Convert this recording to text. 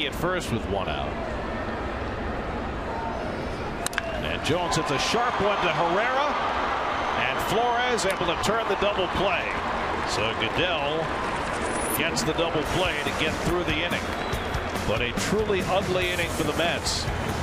at first with 1 out. And Jones hits a sharp one to Herrera, and Flores able to turn the double play. So Goeddel gets the double play to get through the inning. But a truly ugly inning for the Mets.